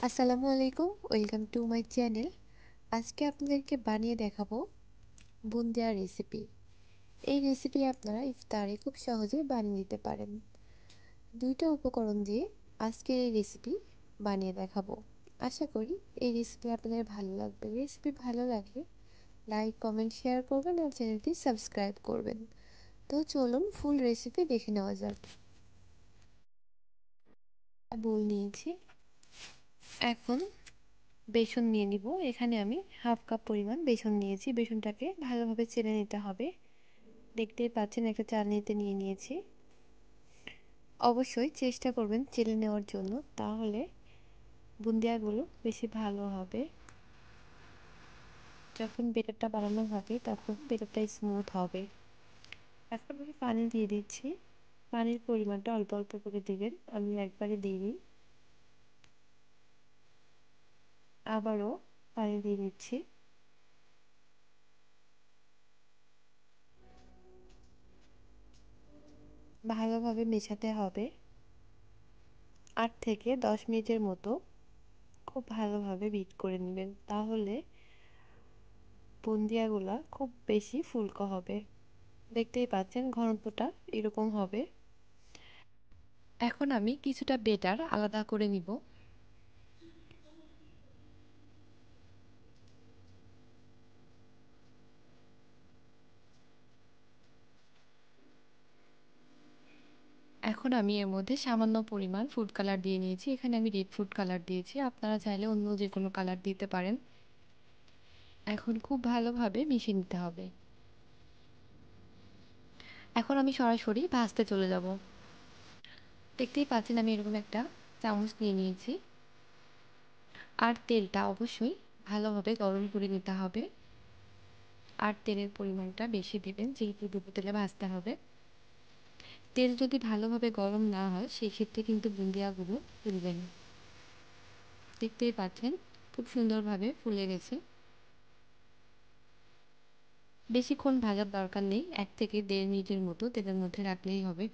আসসালামু আলাইকুম, welcome to my channel. আজকে আপনাদেরকে বানিয়ে দেখাবো বুন্দিয়া রেসিপি। এই রেসিপি আপনারা ইফতারে খুব সহজে বানিয়ে নিতে পারেন। দুইটা উপকরণ দিয়ে আজকের এই রেসিপি বানিয়ে দেখাবো। আশা করি এই রেসিপি আপনাদের ভালো লাগবে। রেসিপি ভালো লাগলে লাইক, কমেন্ট, শেয়ার করবেন আর চ্যানেলটি সাবস্ক্রাইব করবেন। তো চলুন ফুল রেসিপি দেখে নেওয়া যাক। বোল নিয়েছি, এখন বেসন নিয়ে নিব। এখানে আমি হাফ কাপ পরিমাণ বেসন নিয়েছি। বেসনটাকে ভালোভাবে চেলে নিতে হবে। দেখতেই পাচ্ছেন একটা চালনিতে নিয়ে নিয়েছি। অবশ্যই চেষ্টা করবেন চেলে নেওয়ার জন্য, তাহলে বুন্দিয়াগুলো বেশি ভালো হবে। যখন বেটারটা বানানো হবে তখন বেটারটা স্মুথ হবে। এখন আমি পানি দিয়ে দিচ্ছি। পানির পরিমাণটা অল্প অল্প করে দেবেন, আমি একবারে দিইনি। আবারও পানি দিয়ে দিচ্ছি। ভালোভাবে মেশাতে হবে। 8 থেকে 10 মিনিটের মতো খুব ভালোভাবে বিট করে নেবেন, তাহলে বুন্দিয়াগুলা খুব বেশি ফুলকো হবে। দেখতেই পাচ্ছেন ঘনত্বটা এরকম হবে। এখন আমি কিছুটা বেটার আলাদা করে নিব। এখন আমি এর মধ্যে সামান্য পরিমাণ ফুড কালার দিয়ে নিয়েছি। এখানে আমি রেড ফুড কালার দিয়েছি, আপনারা চাইলে অন্য যে কোনো কালার দিতে পারেন। এখন খুব ভালোভাবে মিশিয়ে নিতে হবে। এখন আমি সরাসরি ভাজতে চলে যাব। দেখতেই পাচ্ছেন আমি এরকম একটা চামচ নিয়ে নিয়েছি। আর তেলটা অবশ্যই ভালোভাবে গরম করে নিতে হবে। আর তেলের পরিমাণটা বেশি দিবেন, যেহেতু ডুবো তেলে ভাজতে হবে। তেল যদি ভালোভাবে গরম না হয় সেক্ষেত্রে কিন্তু বুন্দিয়াগুলো ফুলবে না। দেখতেই পাচ্ছেন খুব সুন্দরভাবে ফুলে গেছে। বেশিক্ষণ ভাজার দরকার নেই, 1 থেকে 1.5 মিনিটের মতো তেলের মধ্যে রাখলেই হবে।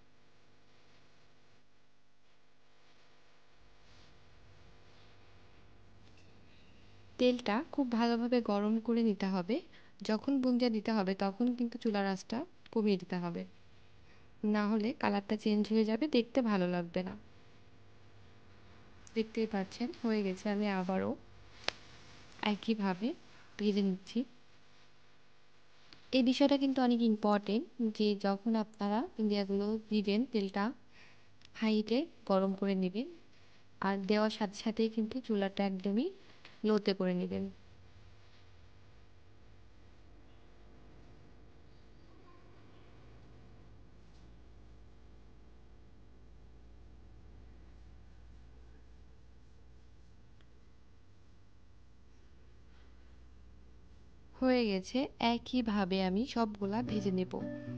তেলটা খুব ভালোভাবে গরম করে নিতে হবে। যখন বুন্দিয়া দিতে হবে তখন কিন্তু চুলার আঁচটা কমিয়ে দিতে হবে, না হলে কালারটা চেঞ্জ হয়ে যাবে, দেখতে ভালো লাগবে না। দেখতেই পাচ্ছেন হয়ে গেছে। আমি আবারও একইভাবে ভেজে নিচ্ছি। এই বিষয়টা কিন্তু অনেক ইম্পর্টেন্ট, যে যখন আপনারা বুন্দিয়াগুলো দিবেন তেলটা হাইতে গরম করে নেবেন। আর দেওয়ার সাথে সাথেই কিন্তু চুলাটা একদমই লোতে করে নেবেন। হয়ে গেছে। একইভাবে আমি সবগুলা ভেজে নেব।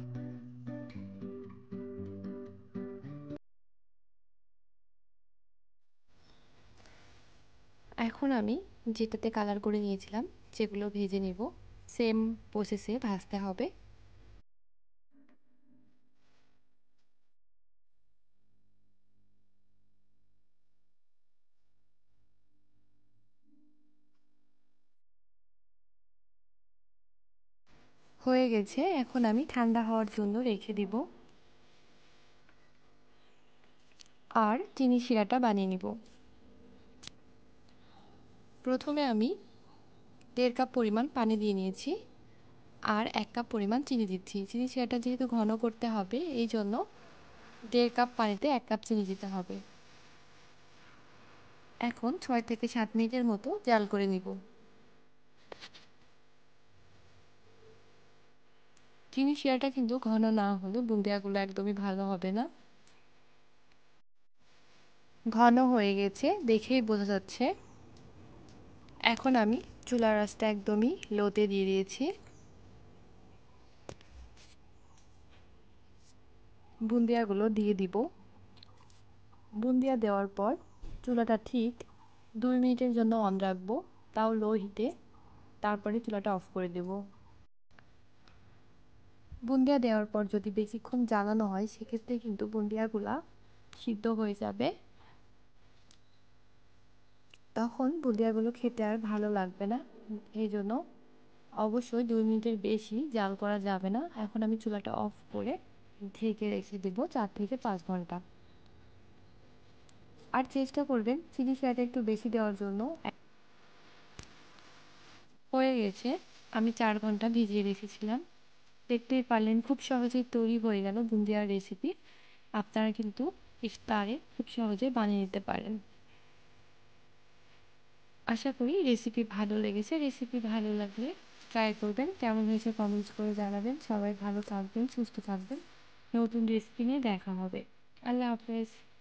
এখন আমি যেটাতে কালার করে নিয়েছিলাম সেগুলো ভেজে নেব। সেম প্রসেসে ভাজতে হবে। হয়ে গেছে। এখন আমি ঠান্ডা হওয়ার জন্য রেখে দিব। আর চিনি শিরাটা বানিয়ে নিব। প্রথমে আমি 1.5 কাপ পরিমাণ পানি দিয়ে নিয়েছি। আর 1 কাপ পরিমাণ চিনি দিচ্ছি। চিনি শিরাটা যেহেতু ঘন করতে হবে, এই জন্য 1.5 কাপ পানিতে 1 কাপ চিনি দিতে হবে। এখন 6 থেকে 7 মিনিটের মতো জাল করে নিব। চিনি শিরাটা কিন্তু ঘন না হলে বুন্দিয়াগুলো একদমই ভালো হবে না। ঘন হয়ে গেছে, দেখেই বোঝা যাচ্ছে। এখন আমি চুলার আঁচটা একদমই লোতে দিয়ে দিয়েছি। বুন্দিয়াগুলো দিয়ে দিব। বুন্দিয়া দেওয়ার পর চুলাটা ঠিক 2 মিনিটের জন্য অন রাখবো, তাও লো হিটে। তারপরে চুলাটা অফ করে দেব। বুন্দিয়া দেওয়ার পর যদি বেশিক্ষণ জ্বালানো হয় সেক্ষেত্রে কিন্তু বুন্দিয়াগুলা সিদ্ধ হয়ে যাবে। তখন বুন্দিয়াগুলো খেতে আর ভালো লাগবে না। এই জন্য অবশ্যই 2 মিনিটের বেশি জাল করা যাবে না। এখন আমি চুলাটা অফ করে ঢেকে রেখে দেবো 4 থেকে 5 ঘন্টা। আর চেষ্টা করবেন চিলি ফ্লেক্সটা একটু বেশি দেওয়ার জন্য। হয়ে গেছে, আমি 4 ঘন্টা ভিজিয়ে রেখেছিলাম। দেখতেই পারলেন খুব সহজেই তৈরি হয়ে গেল বুন্দিয়ার রেসিপি। আপনারা কিন্তু ইফতারে খুব সহজে বানিয়ে নিতে পারেন। আশা করি রেসিপি ভালো লেগেছে। রেসিপি ভালো লাগলে ট্রাই করবেন, কেমন হয়েছে কমেন্টস করে জানাবেন। সবাই ভালো থাকবেন, সুস্থ থাকবেন। নতুন রেসিপি নিয়ে দেখা হবে। আল্লাহ হাফেজ।